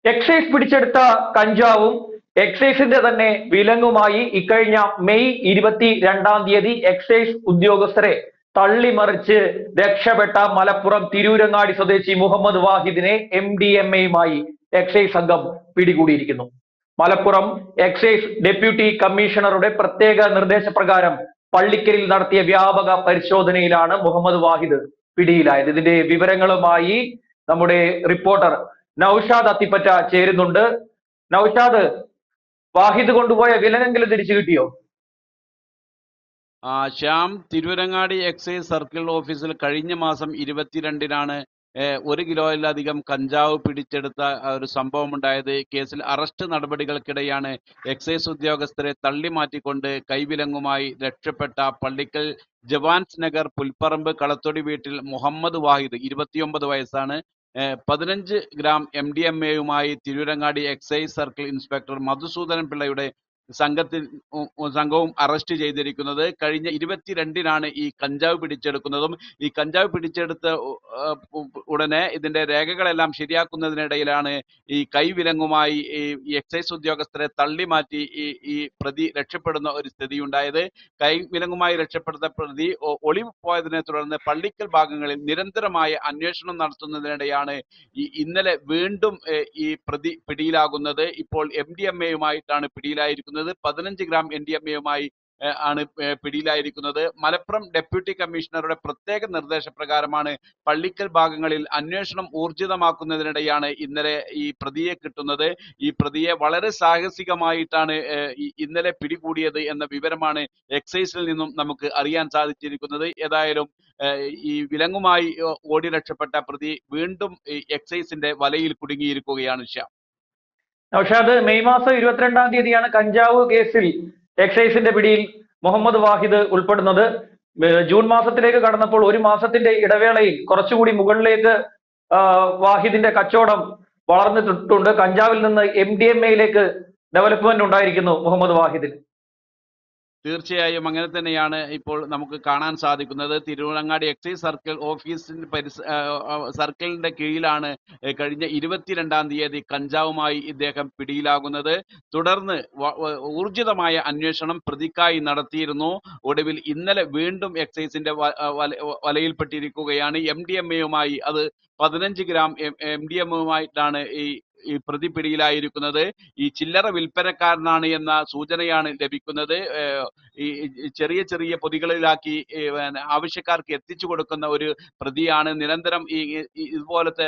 Excise പിടിച്ചെടുത്ത കഞ്ചാവും എക്സൈസിന്റെ തന്നെ വിലങ്ങുമായി ഇക്കഴിഞ്ഞ മെയ് 22 എക്സൈസ് ഉദ്യോഗസ്ഥരെ തള്ളിമറിച്ച് രക്ഷപ്പെട്ട മലപ്പുറം തിരൂരങ്ങാടി സ്വദേശി മുഹമ്മദ് വാഹിദിനെ MDMA എക്സൈസ് സംഘം പിടികൂടിയിരിക്കുന്നു. മലപ്പുറം എക്സൈസ് ഡെപ്യൂട്ടി കമ്മീഷണറുടെ പ്രത്യേക നിർദ്ദേശപ്രകാരം പള്ളിക്കലിൽ നടത്തിയ വ്യാപക പരിശോധനയിലാണ് മുഹമ്മദ് വാഹിദ് പിടിയിലായത്. ഇതിന്റെ വിവരങ്ങളുമായി നമ്മുടെ റിപ്പോർട്ടർ നൌഷാദ് അത്തിപ്പറ്റ ചേരുന്നുണ്ട്. നൌഷാദ്, വാഹിദ് കൊണ്ടുപോയ വിലങ്ങെങ്കിലും തിരിച്ചു കിട്ടിയോ? ശ്യാം, തിരൂരങ്ങാടി എക്സൈസ് സർക്കിൾ ഓഫീസിൽ കഴിഞ്ഞ മാസം 22-നാണ് 1 കിലോയിലധികം കഞ്ചാവ് പിടിച്ചെടുത്ത ഒരു സംഭവം ഉണ്ടായത്. കേസിൽ അറസ്റ്റ് നടപടികൾക്കിടെയാണ് എക്സൈസ് ഉദ്യോഗസ്ഥരെ തള്ളിമാറ്റിക്കൊണ്ട് കൈവിലങ്ങുമായി രക്ഷപ്പെട്ട പള്ളിക്കൽ ജവാൻസ് നഗർ പുൽപ്പറമ്പ് കളത്തൊടി വീട്ടിൽ മുഹമ്മദ് വാഹിദ്, 29 വയസ്സാണ്, 15 gram MDMA Tirurangadi excise circle inspector Madhusoodanan പിള്ളയുടെ സംഘവും അറസ്റ്റ് ചെയ്തിരിക്കുന്നത്. കഴിഞ്ഞ 22-നാണ് ഈ കഞ്ചാവ് പിടിച്ചെടുക്കുന്നതും ഈ കഞ്ചാവ് പിടിച്ചെടുത്ത ഉടനെ ഇതിന്റെ രേഖകളെല്ലാം ശരിയാക്കുന്നതിനിടയിലാണ് ഈ കൈവിലങ്ങുമായി ഈ എക്സൈസ് ഉദ്യോഗസ്ഥരെ തള്ളിമാറ്റി ഈ പ്രതി രക്ഷപ്പെടുന്ന ഒരു സ്ഥിതി ഉണ്ടായത്. കൈവിലങ്ങുമായി രക്ഷപ്പെടുന്ന പ്രതി ഒളിവ് പോയതിനെ തുടർന്ന് പള്ളിക്കൽ ഭാഗങ്ങളിൽ നിരന്തരമായ അന്വേഷണം നടത്തുന്നതിനിടെയാണ് ഇന്നലെ വീണ്ടും ഈ പ്രതി പിടിയിലാകുന്നത്. ഇപ്പോൾ MDMA പിടിയിലായിരിക്കുന്നത്. 15 ഗ്രാം MDMA ആണ് പിടിയിലായിരിക്കുന്നത്. മലപ്പുറം ഡെപ്യൂട്ടി കമ്മീഷണറുടെ പ്രത്യേക നിർദ്ദേശപ്രകാരമാണ് പള്ളിക്കൽ ഭാഗങ്ങളിൽ അന്വേഷണം ഊർജിതമാക്കുന്നതിനിടെയാണ് ഇന്നലെ ഈ പ്രതിയെ കിട്ടുന്നത്. ഈ പ്രതിയെ വളരെ സാഹസികമായിട്ടാണ് ഇന്നലെ പിടികൂടിയത് എന്ന വിവരമാണ് എക്സൈസിൽ നിന്നും നമുക്ക് അറിയാൻ സാധിച്ചിരിക്കുന്നത്. ഏതായാലും ഈ വിലങ്ങുമായി ഓടി രക്ഷപ്പെട്ട പ്രതി വീണ്ടും എക്സൈസിന്റെ വലയിൽ കുടുങ്ങിയിരിക്കുകയാണ്. ശ്യാം, നൗഷാദ്, മെയ് മാസം 22 കഞ്ചാവ് കേസിൽ എക്സൈസിന്റെ പിടിയിൽ മുഹമ്മദ് വാഹിദ് ഉൾപ്പെടുന്നത്. ജൂൺ മാസത്തിലേക്ക് കടന്നപ്പോൾ 1 മാസത്തിന്റെ ഇടവേളയിൽ കുറച്ചുകൂടി മുകളിലേക്ക് വാഹിദിന്റെ കച്ചവടം വളർന്നിട്ടുണ്ട്. കഞ്ചാവിൽ നിന്ന് MDMA ഡെവലപ്മെന്റ് ഉണ്ടായിരിക്കുന്നു മുഹമ്മദ് വാഹിദിന്. തീർച്ചയായും അങ്ങനെ തന്നെയാണ് ഇപ്പോൾ നമുക്ക് കാണാൻ സാധിക്കുന്നത്. തിരൂരങ്ങാടി എക്സൈസ് സർക്കിൾ ഓഫീസിന്റെ സർക്കിളിന്റെ കീഴിലാണ് കഴിഞ്ഞ 22-ാം തീയതി കഞ്ചാവുമായി ഇദ്ദേഹം പിടിയിലാകുന്നത്. തുടർന്ന് ഊർജിതമായ അന്വേഷണം പ്രതിക്കായി നടത്തിയിരുന്നു. ഒടുവിൽ ഇന്നലെ വീണ്ടും എക്സൈസിന്റെ വലയിൽപ്പെട്ടിരിക്കുകയാണ്. MDMA അത് 15 ഗ്രാം MDMA ഈ പ്രതി പിടിയിലായിരിക്കുന്നത്. ഈ ചില്ലറ വിൽപ്പനക്കാരനാണ് എന്ന സൂചനയാണ് ലഭിക്കുന്നത്. ഈ ചെറിയ ചെറിയ പൊതികളിലാക്കി ആവശ്യക്കാർക്ക് എത്തിച്ചു കൊടുക്കുന്ന ഒരു പ്രതിയാണ്. നിരന്തരം ഇതുപോലത്തെ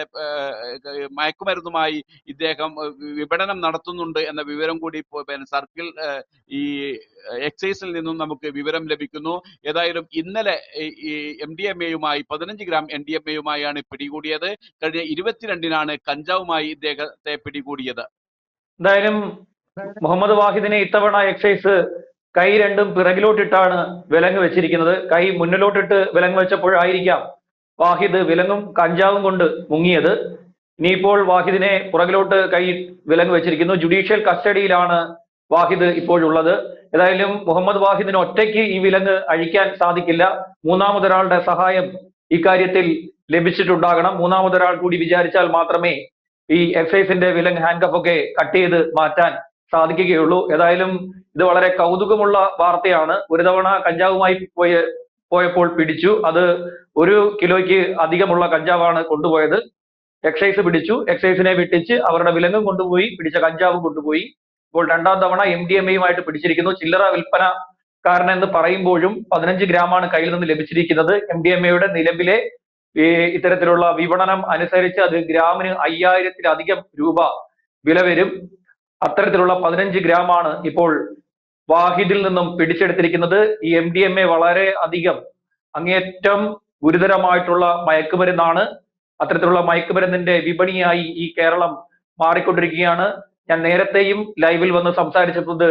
മയക്കുമരുന്നുമായി ഇദ്ദേഹം വിപണനം നടത്തുന്നുണ്ട് എന്ന വിവരം കൂടി സർക്കിൾ ഈ എക്സൈസിൽ നിന്നും നമുക്ക് വിവരം ലഭിക്കുന്നു. ഏതായാലും ഇന്നലെ ഈ MDMA 15 ഗ്രാം MDMA പിടികൂടിയത്. കഴിഞ്ഞ 22-നാണ് കഞ്ചാവുമായി ഇദ്ദേഹത്തെ പിടികൂടിയത്. എന്തായാലും മുഹമ്മദ് വാഹിദിനെ ഇത്തവണ എക്സൈസ് കൈ രണ്ടും പിറകിലോട്ടിട്ടാണ് വിലങ്ങ് വെച്ചിരിക്കുന്നത്. കൈ മുന്നിലോട്ടിട്ട് വിലങ്ങ് വെച്ചപ്പോഴായിരിക്കാം വാഹിദ് വിലങ്ങും കഞ്ചാവും കൊണ്ട് മുങ്ങിയത്. ഇനിയിപ്പോൾ വാഹിദിനെ പുറകിലോട്ട് കൈ വിലങ്ങ് വെച്ചിരിക്കുന്നു. ജുഡീഷ്യൽ കസ്റ്റഡിയിലാണ് വാഹിദ് ഇപ്പോഴുള്ളത്. ഏതായാലും മുഹമ്മദ് വാഹിദിന് ഒറ്റയ്ക്ക് ഈ വിലങ്ങ് അഴിക്കാൻ സാധിക്കില്ല. മൂന്നാമതൊരാളുടെ സഹായം ഇക്കാര്യത്തിൽ ലഭിച്ചിട്ടുണ്ടാകണം. മൂന്നാമതൊരാൾ കൂടി വിചാരിച്ചാൽ മാത്രമേ ഈ എക്സൈസിന്റെ വിലങ്ങ് ഹാൻഡ്കഫ് ഒക്കെ കട്ട് ചെയ്ത് മാറ്റാൻ സാധിക്കുകയുള്ളൂ. ഏതായാലും ഇത് വളരെ കൗതുകമുള്ള വാർത്തയാണ്. ഒരു തവണ കഞ്ചാവുമായി പോയപ്പോൾ പിടിച്ചു. അത് 1 കിലോയ്ക്ക് അധികമുള്ള കഞ്ചാവാണ് കൊണ്ടുപോയത്. എക്സൈസ് പിടിച്ചു. എക്സൈസിനെ വിട്ടിച്ച് അവരുടെ വിലങ്ങും കൊണ്ടുപോയി, പിടിച്ച കഞ്ചാവും കൊണ്ടുപോയി. ഇപ്പോൾ 2ാം തവണ MDMA പിടിച്ചിരിക്കുന്നു. ചില്ലറ വിൽപ്പനക്കാരനെന്ന് പറയുമ്പോഴും 15 ഗ്രാമാണ് കയ്യിൽ നിന്ന് ലഭിച്ചിരിക്കുന്നത്. MDMA നിലവിലെ ഇത്തരത്തിലുള്ള വിപണനം അനുസരിച്ച് അത് ഗ്രാമിന് 5000-ലധികം രൂപ വില വരും. അത്തരത്തിലുള്ള 15 ഗ്രാമാണ് ഇപ്പോൾ വാഹിദിൽ നിന്നും പിടിച്ചെടുത്തിരിക്കുന്നത്. ഈ MDMA വളരെ അധികം അങ്ങേയറ്റം ഗുരുതരമായിട്ടുള്ള മയക്കുമരുന്നാണ്. അത്തരത്തിലുള്ള മയക്കുമരുന്നിന്റെ വിപണിയായി ഈ കേരളം മാറിക്കൊണ്ടിരിക്കുകയാണ്. ഞാൻ നേരത്തെയും ലൈവിൽ വന്ന് സംസാരിച്ചത്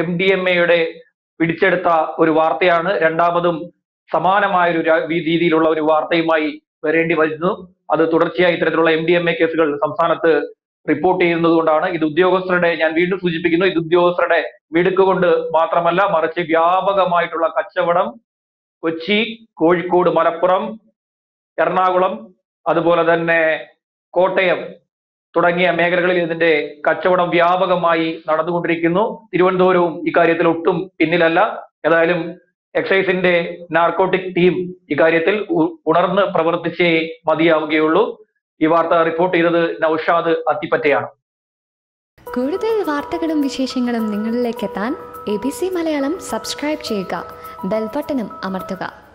MDMA പിടിച്ചെടുത്ത ഒരു വാർത്തയാണ്. രണ്ടാമതും സമാനമായൊരു രീതിയിലുള്ള ഒരു വാർത്തയുമായി വരേണ്ടി വരുന്നു. അത് തുടർച്ചയായി ഇത്തരത്തിലുള്ള MDMA കേസുകൾ സംസ്ഥാനത്ത് റിപ്പോർട്ട് ചെയ്യുന്നത് കൊണ്ടാണ്. ഇത് ഉദ്യോഗസ്ഥരുടെ, ഞാൻ വീണ്ടും സൂചിപ്പിക്കുന്നു, ഇത് ഉദ്യോഗസ്ഥരുടെ മിടുക്കുകൊണ്ട് മാത്രമല്ല, മറിച്ച് വ്യാപകമായിട്ടുള്ള കച്ചവടം കൊച്ചി, കോഴിക്കോട്, മലപ്പുറം, എറണാകുളം, അതുപോലെ തന്നെ കോട്ടയം തുടങ്ങിയ മേഖലകളിൽ ഇതിന്റെ കച്ചവടം വ്യാപകമായി നടന്നുകൊണ്ടിരിക്കുന്നു. തിരുവനന്തപുരവും ഇക്കാര്യത്തിൽ ഒട്ടും പിന്നിലല്ല. ഏതായാലും എക്സൈസിന്റെ നാർക്കോട്ടിക് ടീം ഇക്കാര്യത്തിൽ ഉണർന്ന് പ്രവർത്തിച്ചേ മതിയാവുകയുള്ളൂ. ഈ വാർത്ത റിപ്പോർട്ട് ചെയ്തത് നൌഷാദ് അത്തിപ്പറ്റയാണ്. കൂടുതൽ വാർത്തകളും വിശേഷങ്ങളും നിങ്ങളിലേക്ക് എത്താൻ ABC മലയാളം സബ്സ്ക്രൈബ് ചെയ്യുക, ബെൽബട്ടനും അമർത്തുക.